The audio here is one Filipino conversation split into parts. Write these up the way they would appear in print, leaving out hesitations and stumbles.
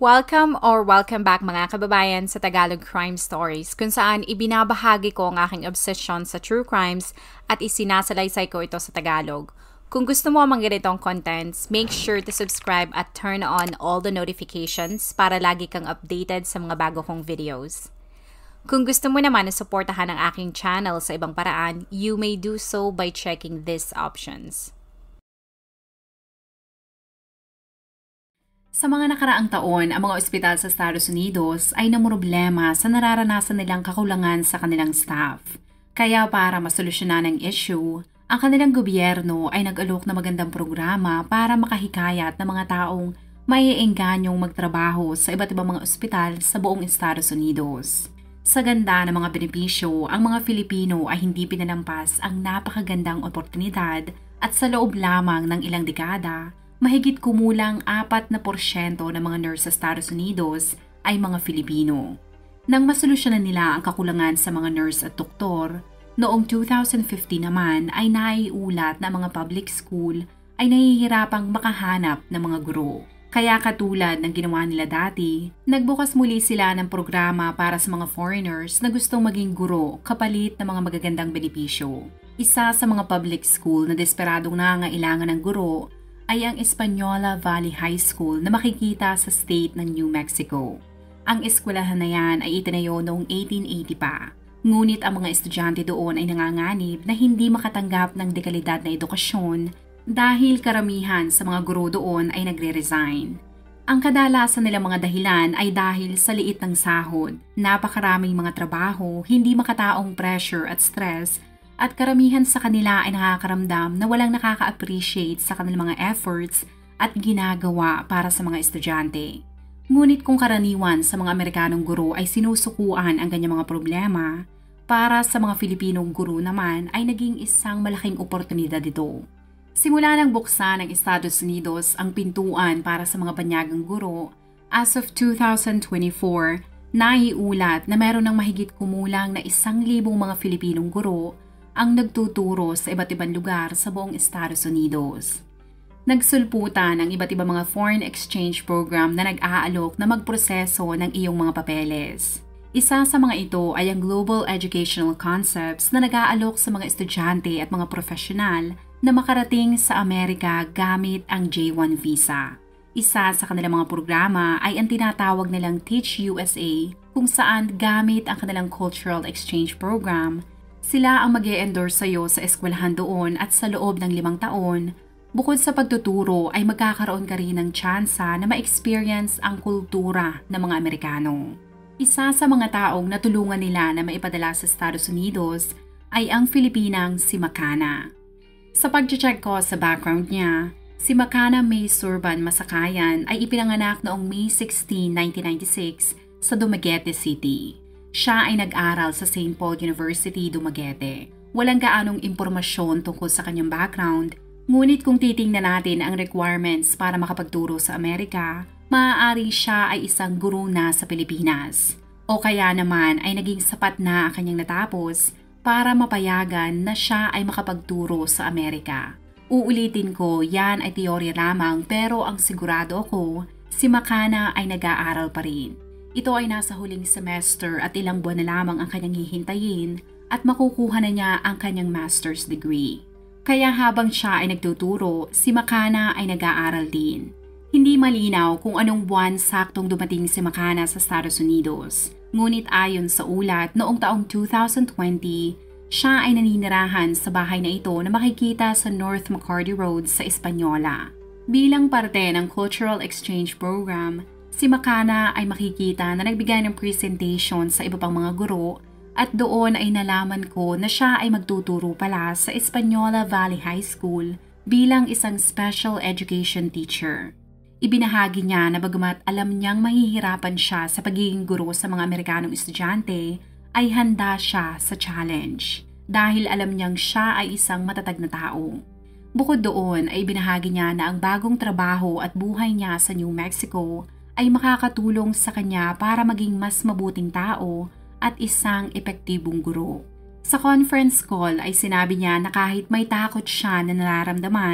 Welcome back mga kababayan sa Tagalog Crime Stories, kung saan ibinabahagi ko ang aking obsession sa true crimes at isinasalaysay ko ito sa Tagalog. Kung gusto mo ang mga ganitong contents, make sure to subscribe at turn on all the notifications para lagi kang updated sa mga bago kong videos. Kung gusto mo naman na suportahan ang aking channel sa ibang paraan, you may do so by checking these options. Sa mga nakaraang taon, ang mga ospital sa Estados Unidos ay namumroblema sa nararanasan nilang kakulangan sa kanilang staff. Kaya para masolusyonan ang issue, ang kanilang gobyerno ay nag-alok na magandang programa para makahikayat ng mga taong maiengganyong magtrabaho sa iba't ibang mga ospital sa buong Estados Unidos. Sa ganda ng mga benepisyo, ang mga Filipino ay hindi pinalampas ang napakagandang oportunidad at sa loob lamang ng ilang dekada, mahigit kumulang 4% ng mga nurse sa Estados Unidos ay mga Filipino. Nang masolusyonan nila ang kakulangan sa mga nurse at doktor, noong 2015 naman ay naiulat na mga public school ay nahihirapang makahanap ng mga guro. Kaya katulad ng ginawa nila dati, nagbukas muli sila ng programa para sa mga foreigners na gustong maging guro kapalit ng mga magagandang benepisyo. Isa sa mga public school na desperadong nangangailangan ng guro ay ang Española Valley High School na makikita sa state ng New Mexico. Ang eskwelahan na yan ay itinayo noong 1880 pa. Ngunit ang mga estudyante doon ay nanganganib na hindi makatanggap ng dekalidad na edukasyon dahil karamihan sa mga guro doon ay nagre-resign. Ang kadalasan nilang mga dahilan ay dahil sa liit ng sahod, napakaraming mga trabaho, hindi makataong pressure at stress, at karamihan sa kanila ay nakakaramdam na walang nakaka-appreciate sa kanilang mga efforts at ginagawa para sa mga estudyante. Ngunit kung karaniwan sa mga Amerikanong guro ay sinusukuan ang ganyang mga problema, para sa mga Filipinong guro naman ay naging isang malaking oportunidad ito. Simula nang buksan ng Estados Unidos ang pintuan para sa mga banyagang guro, as of 2024, naiulat na meron ng mahigit kumulang na 1,000 mga Filipinong guro ang nagtuturo sa iba't ibang lugar sa buong Estados Unidos. Nagsulputan ang iba't ibang mga foreign exchange program na nag-aalok na magproseso ng iyong mga papeles. Isa sa mga ito ay ang Global Educational Concepts na nag-aalok sa mga estudyante at mga profesional na makarating sa Amerika gamit ang J-1 visa. Isa sa kanilang mga programa ay ang tinatawag nilang Teach USA, kung saan gamit ang kanilang cultural exchange program, sila ang mag-e-endorse sa'yo sa eskwelahan doon at sa loob ng 5 taon, bukod sa pagtuturo ay magkakaroon ka rin ng tsansa na ma-experience ang kultura ng mga Amerikano. Isa sa mga taong natulungan nila na maipadala sa Estados Unidos ay ang Filipinang si Makana. Sa pag-check ko sa background niya, si Makana May Surban Masakayan ay ipinanganak noong May 16, 1996 sa Dumaguete City. Siya ay nag-aral sa St. Paul University, Dumaguete. Walang gaanong impormasyon tungkol sa kanyang background, ngunit kung titingnan natin ang requirements para makapagturo sa Amerika, maaari siya ay isang guro na sa Pilipinas. O kaya naman ay naging sapat na ang kanyang natapos para mapayagan na siya ay makapagturo sa Amerika. Uulitin ko, yan ay teorya lamang pero ang sigurado ko, si Makana ay nag-aaral pa rin. Ito ay nasa huling semester at ilang buwan na lamang ang kanyang hihintayin at makukuha na niya ang kanyang master's degree. Kaya habang siya ay nagtuturo, si Makana ay nag-aaral din. Hindi malinaw kung anong buwan saktong dumating si Makana sa Estados Unidos. Ngunit ayon sa ulat, noong taong 2020, siya ay naninirahan sa bahay na ito na makikita sa North McCarty Road sa Española. Bilang parte ng Cultural Exchange Program, si Makana ay makikita na nagbigay ng presentation sa iba pang mga guro at doon ay nalaman ko na siya ay magtuturo pala sa Española Valley High School bilang isang special education teacher. Ibinahagi niya na bagamat alam niyang mahihirapan siya sa pagiging guro sa mga Amerikanong estudyante, ay handa siya sa challenge dahil alam niyang siya ay isang matatag na tao. Bukod doon ay ibinahagi niya na ang bagong trabaho at buhay niya sa New Mexico ay makakatulong sa kanya para maging mas mabuting tao at isang epektibong guro. Sa conference call ay sinabi niya na kahit may takot siya na nararamdaman,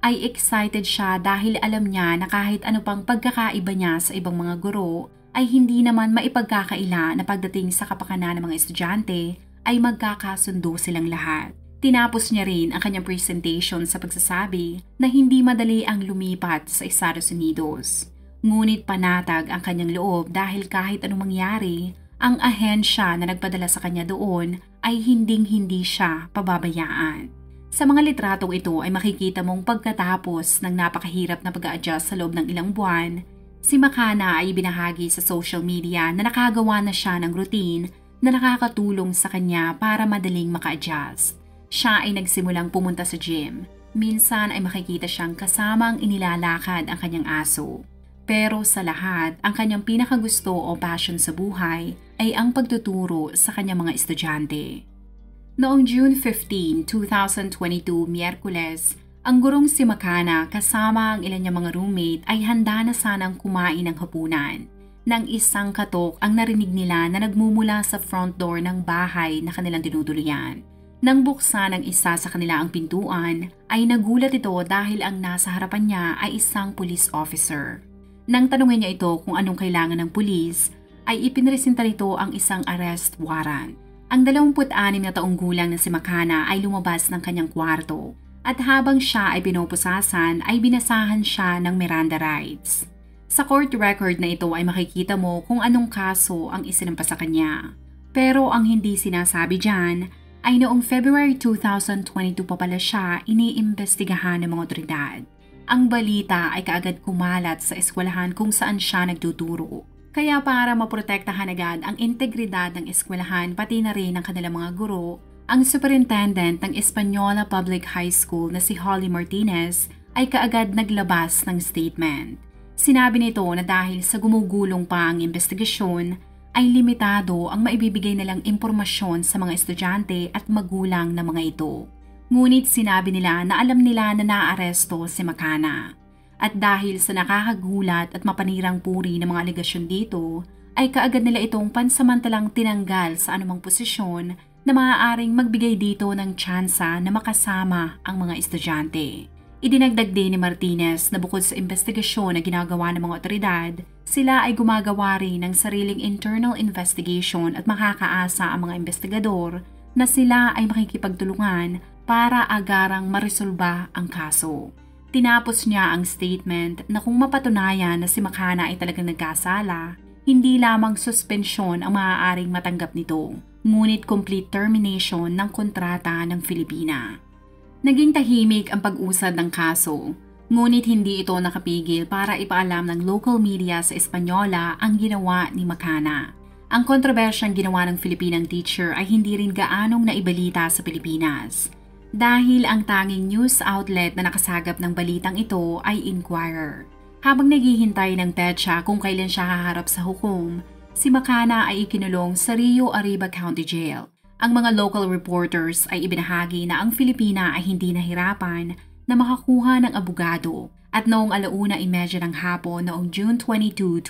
ay excited siya dahil alam niya na kahit ano pang pagkakaiba niya sa ibang mga guro ay hindi naman maipagkakaila na pagdating sa kapakanan ng mga estudyante ay magkakasundo silang lahat. Tinapos niya rin ang kanyang presentation sa pagsasabi na hindi madali ang lumipat sa Estados Unidos. Ngunit panatag ang kanyang loob dahil kahit anong mangyari, ang ahensya na nagpadala sa kanya doon ay hinding-hindi siya pababayaan. Sa mga litratong ito ay makikita mong pagkatapos ng napakahirap na pag-a-adjust sa loob ng ilang buwan, si Makana ay binahagi sa social media na nakagawa na siya ng routine na nakakatulong sa kanya para madaling maka-adjust. Siya ay nagsimulang pumunta sa gym. Minsan ay makikita siyang kasamang inilalakad ang kanyang aso. Pero sa lahat, ang kanyang pinakagusto o passion sa buhay ay ang pagtuturo sa kanyang mga estudyante. Noong June 15, 2022, Miyerkules, ang gurong si Makana kasama ang ilan niyang mga roommate ay handa na sanang kumain ng hapunan. Nang isang katok ang narinig nila na nagmumula sa front door ng bahay na kanilang tinutuluyan. Nang buksan ng isa sa kanila ang pintuan, ay nagulat ito dahil ang nasa harapan niya ay isang police officer. Nang tanungin niya ito kung anong kailangan ng pulis, ay ipinresenta nito ang isang arrest warrant. Ang 26 na taong gulang na si Makana ay lumabas ng kanyang kwarto at habang siya ay pinopusasan ay binasahan siya ng Miranda rights. Sa court record na ito ay makikita mo kung anong kaso ang isinampa sa kanya. Pero ang hindi sinasabi dyan ay noong February 2022 pa pala siya iniimbestigahan ng mga otoridad. Ang balita ay kaagad kumalat sa eskwelahan kung saan siya nagtuturo. Kaya para maprotektahan agad ang integridad ng eskwelahan pati na rin ng kanilang mga guro, ang superintendent ng Española Public High School na si Holly Martinez ay kaagad naglabas ng statement. Sinabi nito na dahil sa gumugulong pa ang investigasyon, ay limitado ang maibibigay nilang impormasyon sa mga estudyante at magulang ng mga ito. Ngunit sinabi nila na alam nila na naaresto si Makana. At dahil sa nakakagulat at mapanirang puri ng mga alegasyon dito, ay kaagad nila itong pansamantalang tinanggal sa anumang posisyon na maaaring magbigay dito ng tsansa na makasama ang mga estudyante. Idinagdag din ni Martinez na bukod sa investigasyon na ginagawa ng mga otoridad, sila ay gumagawa rin ng sariling internal investigation at makakaasa ang mga investigador na sila ay makikipagtulungan para agarang maresolba ang kaso. Tinapos niya ang statement na kung mapatunayan na si Makana ay talagang nagkasala, hindi lamang suspensyon ang maaaring matanggap nito, ngunit complete termination ng kontrata ng Filipina. Naging tahimik ang pag-usad ng kaso, ngunit hindi ito nakapigil para ipaalam ng local media sa Española ang ginawa ni Makana. Ang kontrobersyang ginawa ng Filipinang teacher ay hindi rin gaanong naibalita sa Pilipinas. Dahil ang tanging news outlet na nakasagap ng balitang ito ay Inquirer. Habang naghihintay ng petsa kung kailan siya haharap sa hukom, si Makana ay ikinulong sa Rio Arriba County Jail. Ang mga local reporters ay ibinahagi na ang Filipina ay hindi nahirapan na makakuha ng abogado at noong 1:30 ng hapon noong June 22,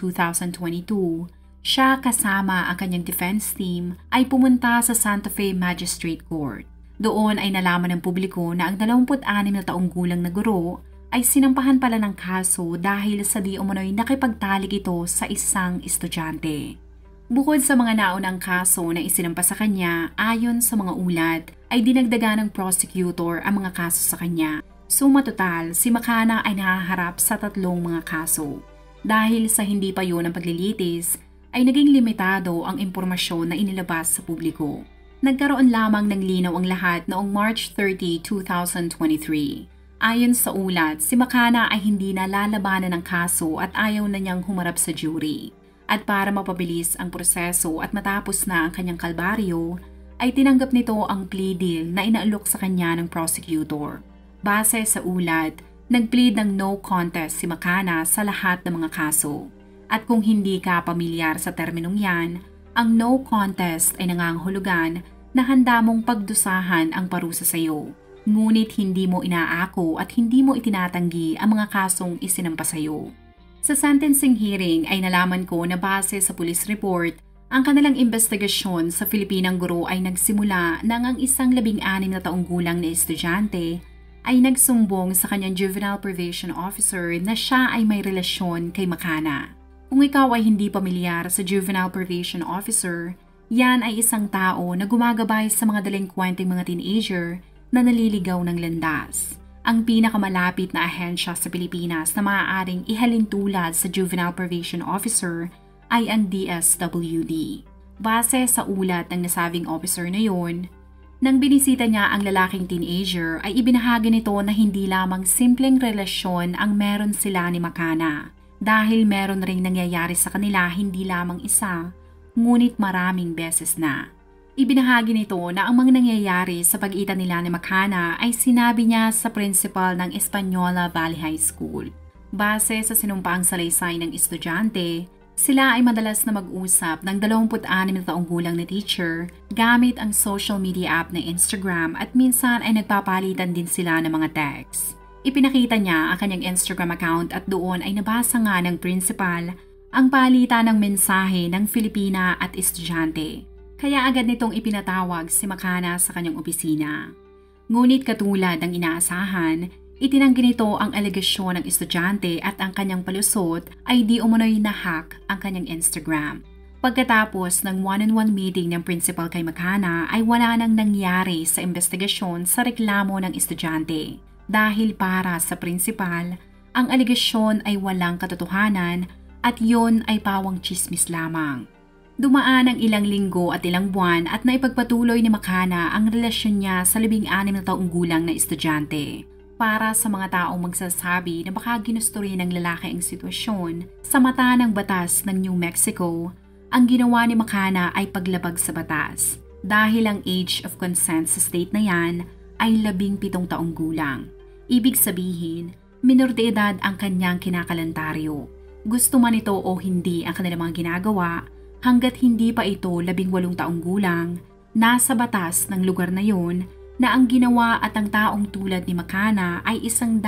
2022, siya kasama ang kanyang defense team ay pumunta sa Santa Fe Magistrate Court. Doon ay nalaman ng publiko na ang 26 na taong gulang na guro ay sinampahan pala ng kaso dahil sa di umano'y nakipagtalik ito sa isang estudyante. Bukod sa mga naunang kaso na isinampa sa kanya, ayon sa mga ulat, ay dinagdagan ng prosecutor ang mga kaso sa kanya. Suma total, si Makana ay nahaharap sa 3 mga kaso. Dahil sa hindi pa yun ang paglilitis, ay naging limitado ang impormasyon na inilabas sa publiko. Nagkaroon lamang ng linaw ang lahat noong March 30, 2023. Ayon sa ulat, si Makana ay hindi na lalabanan ng kaso at ayaw na niyang humarap sa jury. At para mapabilis ang proseso at matapos na ang kanyang kalbaryo, ay tinanggap nito ang plea deal na inaalok sa kanya ng prosecutor. Base sa ulat, nag-plead ng no contest si Makana sa lahat ng mga kaso. At kung hindi ka pamilyar sa terminong yan, ang no contest ay nangangahulugan na handa mong pagdusahan ang parusa sa iyo. Ngunit hindi mo inaako at hindi mo itinatanggi ang mga kasong isinampa sa iyo. Sa sentencing hearing ay nalaman ko na base sa police report, ang kanilang investigasyon sa Filipinang guro ay nagsimula nang ang isang 16 na taong gulang na estudyante ay nagsumbong sa kanyang juvenile probation officer na siya ay may relasyon kay Makana. Kung ikaw ay hindi pamilyar sa juvenile probation officer, yan ay isang tao na gumagabay sa mga delinkwenteng mga teenager na naliligaw ng landas. Ang pinakamalapit na ahensya sa Pilipinas na maaaring ihalin tulad sa juvenile probation officer ay ang DSWD. Base sa ulat ng nasabing officer na yon, nang binisita niya ang lalaking teenager ay ibinahagi nito na hindi lamang simpleng relasyon ang meron sila ni Makana dahil meron ring nangyayari sa kanila hindi lamang isa, ngunit maraming beses na. Ibinahagi nito na ang mga nangyayari sa pagitan nila ni Makana ay sinabi niya sa principal ng Española Valley High School. Base sa sinumpaang salaysay ng estudyante, sila ay madalas na mag-usap ng 26 na taong gulang na teacher gamit ang social media app na Instagram at minsan ay nagpapalitan din sila ng mga text. Ipinakita niya ang kanyang Instagram account at doon ay nabasa nga ng principal ang palitan ng mensahe ng Filipina at estudyante. Kaya agad nitong ipinatawag si Makana sa kanyang opisina. Ngunit katulad ng inaasahan, itinanggi nito ang alegasyon ng estudyante at ang kanyang palusot ay di umano'y na-hack ang kanyang Instagram. Pagkatapos ng one-on-one meeting ng principal kay Makana ay wala nang nangyari sa investigasyon sa reklamo ng estudyante. Dahil para sa principal, ang alegasyon ay walang katotohanan at yon ay pawang tsismis lamang. Dumaan ang ilang linggo at ilang buwan at naipagpatuloy ni Makana ang relasyon niya sa 16 na taong gulang na estudyante. Para sa mga taong magsasabi na baka ginusto rin ng lalaki ang sitwasyon, sa mata ng batas ng New Mexico, ang ginawa ni Makana ay paglabag sa batas dahil ang age of consent sa state na yan ay 17 taong gulang. Ibig sabihin, minor de edad ang kanyang kinakalendaryo. Gusto man ito o hindi ang kanilang mga ginagawa, hanggat hindi pa ito 18 taong gulang, nasa batas ng lugar na yon na ang ginawa at ang taong tulad ni Makana ay 100%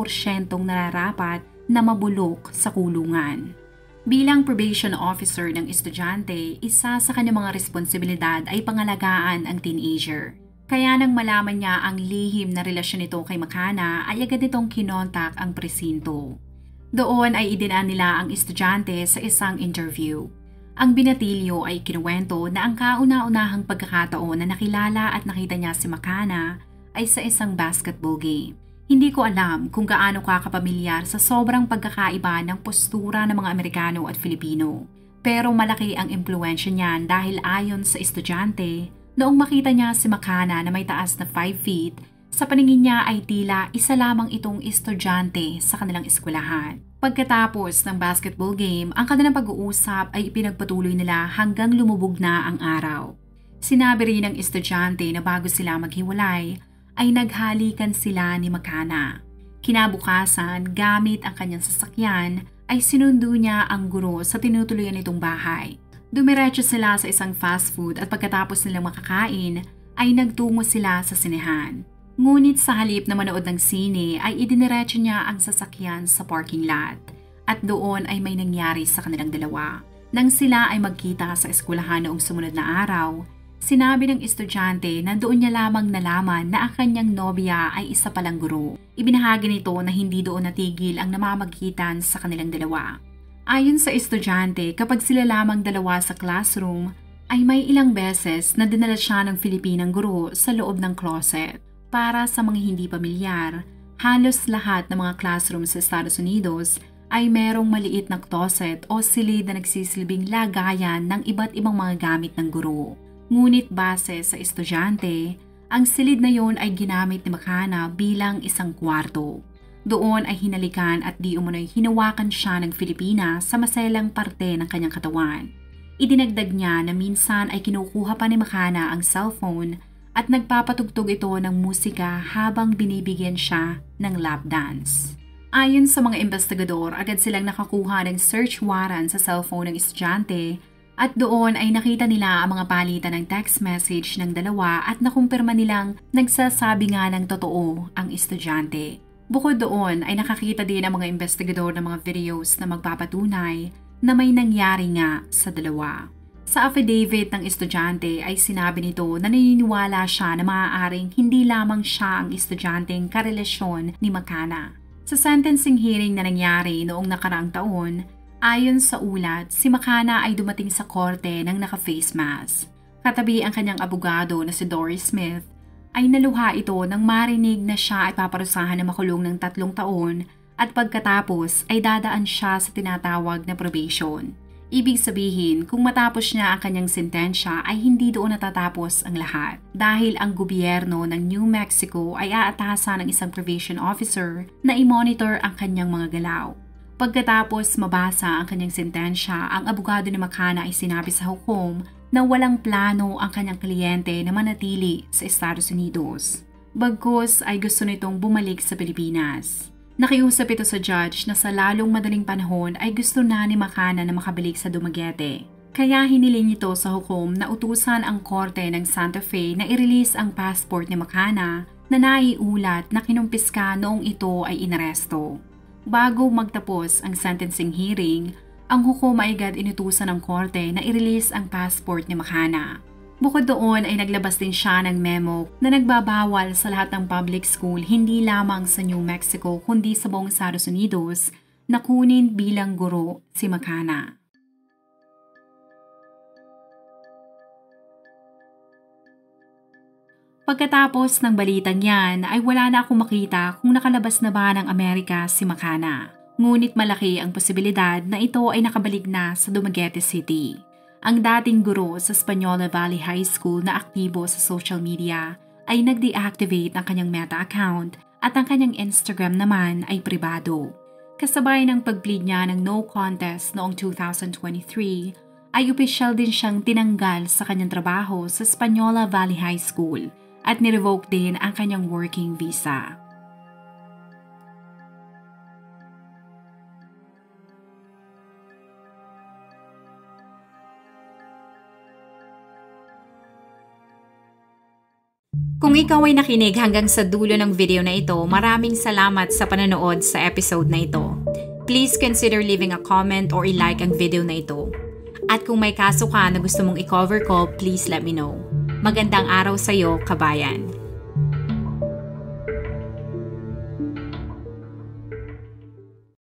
nararapat na mabulok sa kulungan. Bilang probation officer ng estudyante, isa sa kanyang mga responsibilidad ay pangalagaan ang teenager. Kaya nang malaman niya ang lihim na relasyon nito kay Makana ay agad nitong kinontak ang presinto. Doon ay idinaan nila ang estudyante sa isang interview. Ang binatilyo ay kinuwento na ang kauna-unahang pagkakataon na nakilala at nakita niya si Makana ay sa isang basketball game. Hindi ko alam kung gaano ka kapamilyar sa sobrang pagkakaiba ng postura ng mga Amerikano at Filipino. Pero malaki ang impluwensya niyan dahil ayon sa estudyante, noong makita niya si Makana na may taas na 5 feet, sa paningin niya ay tila isa lamang itong estudyante sa kanilang eskwelahan. Pagkatapos ng basketball game, ang kanilang pag-uusap ay ipinagpatuloy nila hanggang lumubog na ang araw. Sinabi rin ng estudyante na bago sila maghiwalay, ay naghalikan sila ni Makana. Kinabukasan, gamit ang kanyang sasakyan, ay sinundo niya ang guro sa tinutuluyan nitong bahay. Dumiretso sila sa isang fast food at pagkatapos nilang makakain, ay nagtungo sila sa sinehan. Ngunit sa halip na manood ng sine ay idiniretso niya ang sasakyan sa parking lot at doon ay may nangyari sa kanilang dalawa. Nang sila ay magkita sa eskwelahan noong sumunod na araw, sinabi ng estudyante na doon niya lamang nalaman na ang kanyang nobya ay isa palang guro. Ibinahagi nito na hindi doon natigil ang namamagitan sa kanilang dalawa. Ayon sa estudyante, kapag sila lamang dalawa sa classroom, ay may ilang beses na dinala siya ng Filipinang guro sa loob ng closet. Para sa mga hindi pamilyar, halos lahat ng mga classroom sa Estados Unidos ay merong maliit na closet o silid na nagsisilbing lagayan ng iba't ibang mga gamit ng guro. Ngunit base sa estudyante, ang silid na yon ay ginamit ni Makana bilang isang kwarto. Doon ay hinalikan at di umano'y hinawakan siya ng Filipina sa maselang parte ng kanyang katawan. Idinagdag niya na minsan ay kinukuha pa ni Makana ang cellphone at nagpapatugtog ito ng musika habang binibigyan siya ng lap dance. Ayon sa mga investigador, agad silang nakakuha ng search warrant sa cellphone ng estudyante at doon ay nakita nila ang mga palitan ng text message ng dalawa at nakumpirma nilang nagsasabi nga ng totoo ang estudyante. Bukod doon ay nakakita din ang mga investigador ng mga videos na magpapatunay na may nangyari nga sa dalawa. Sa affidavit ng estudyante ay sinabi nito na naniniwala siya na maaaring hindi lamang siya ang estudyanteng karelasyon ni Makana. Sa sentencing hearing na nangyari noong nakaraang taon, ayon sa ulat, si Makana ay dumating sa korte ng naka-face mask. Katabi ang kanyang abogado na si Doris Smith, ay naluha ito nang marinig na siya ay paparusahan na makulong ng 3 taon at pagkatapos ay dadaan siya sa tinatawag na probation. Ibig sabihin, kung matapos niya ang kanyang sentensya ay hindi doon natatapos ang lahat dahil ang gobyerno ng New Mexico ay aatasan ng isang probation officer na i-monitor ang kanyang mga galaw. Pagkatapos mabasa ang kanyang sentensya, ang abogado ni Makana ay sinabi sa hukom na walang plano ang kanyang kliyente na manatili sa Estados Unidos. Bagkus ay gusto nitong bumalik sa Pilipinas. Nakiusap ito sa judge na sa lalong madaling panahon ay gusto na ni Makana na makabalik sa Dumaguete. Kaya hiniling ito sa hukom na utusan ang korte ng Santa Fe na i-release ang passport ni Makana na naiulat na kinumpiska noong ito ay inaresto. Bago magtapos ang sentencing hearing, ang hukom ay agad inutusan ng korte na i-release ang passport ni Makana. Bukod doon ay naglabas din siya ng memo na nagbabawal sa lahat ng public school hindi lamang sa New Mexico kundi sa buong Estados Unidos na kunin bilang guro si Makana. Pagkatapos ng balitang yan ay wala na akong makita kung nakalabas na ba ng Amerika si Makana. Ngunit malaki ang posibilidad na ito ay nakabalik na sa Dumaguete City. Ang dating guro sa Espanola Valley High School na aktibo sa social media ay nag-deactivate ang kanyang Meta account at ang kanyang Instagram naman ay pribado. Kasabay ng pag-plead niya ng no contest noong 2023 ay opisyal din siyang tinanggal sa kanyang trabaho sa Espanola Valley High School at nirevoke din ang kanyang working visa. Kung ikaw ay nakinig hanggang sa dulo ng video na ito, maraming salamat sa panonood sa episode na ito. Please consider leaving a comment or i-like ang video na ito. At kung may kaso ka na gusto mong i-cover ko, please let me know. Magandang araw sa iyo, kabayan!